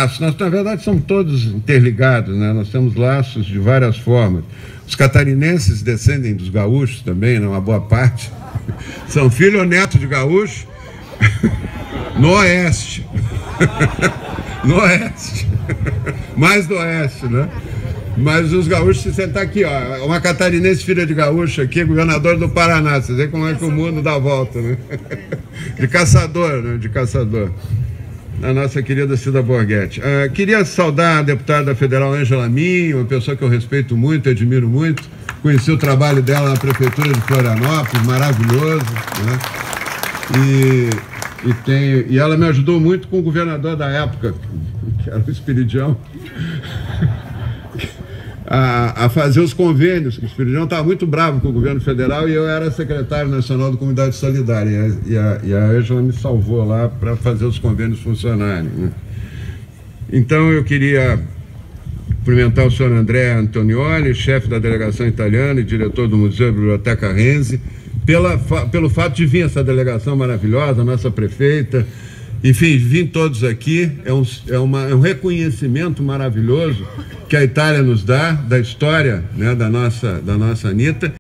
laços. Nós, na verdade, somos todos interligados, né? Nós temos laços de várias formas. Os catarinenses descendem dos gaúchos também, né? Uma boa parte. São filho ou neto de gaúcho no oeste. No oeste. Mais do oeste, né? Mas os gaúchos se sentam aqui, ó. Uma catarinense filha de gaúcho aqui, governador do Paraná. Vocês veem como é que o mundo dá volta, né? De caçador, né? De caçador. A nossa querida Cida Borghetti. Queria saudar a deputada federal Ângela Minho, uma pessoa que eu respeito muito, admiro muito. Conheci o trabalho dela na prefeitura de Florianópolis, maravilhoso, né? E ela me ajudou muito com o governador da época, que era o Espiridião, a fazer os convênios. O Espiridião estava muito bravo com o governo federal e eu era secretário nacional da Comunidade Solidária. E a Ângela me salvou lá para fazer os convênios funcionarem, né? Então eu queria cumprimentar o senhor André Antonioli, chefe da delegação italiana e diretor do Museu e Biblioteca Renzi, pelo fato de vir essa delegação maravilhosa, a nossa prefeita. Enfim, vim todos aqui, é um reconhecimento maravilhoso que a Itália nos dá, da história, né, da nossa Anitta.